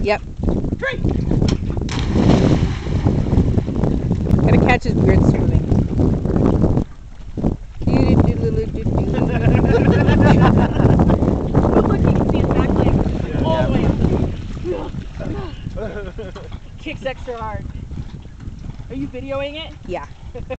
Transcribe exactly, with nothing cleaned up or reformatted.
Yep. Drink! Gotta catch his weird swimming. Look, you can see his back leg like, all the way up. Kicks extra hard. Are you videoing it? Yeah.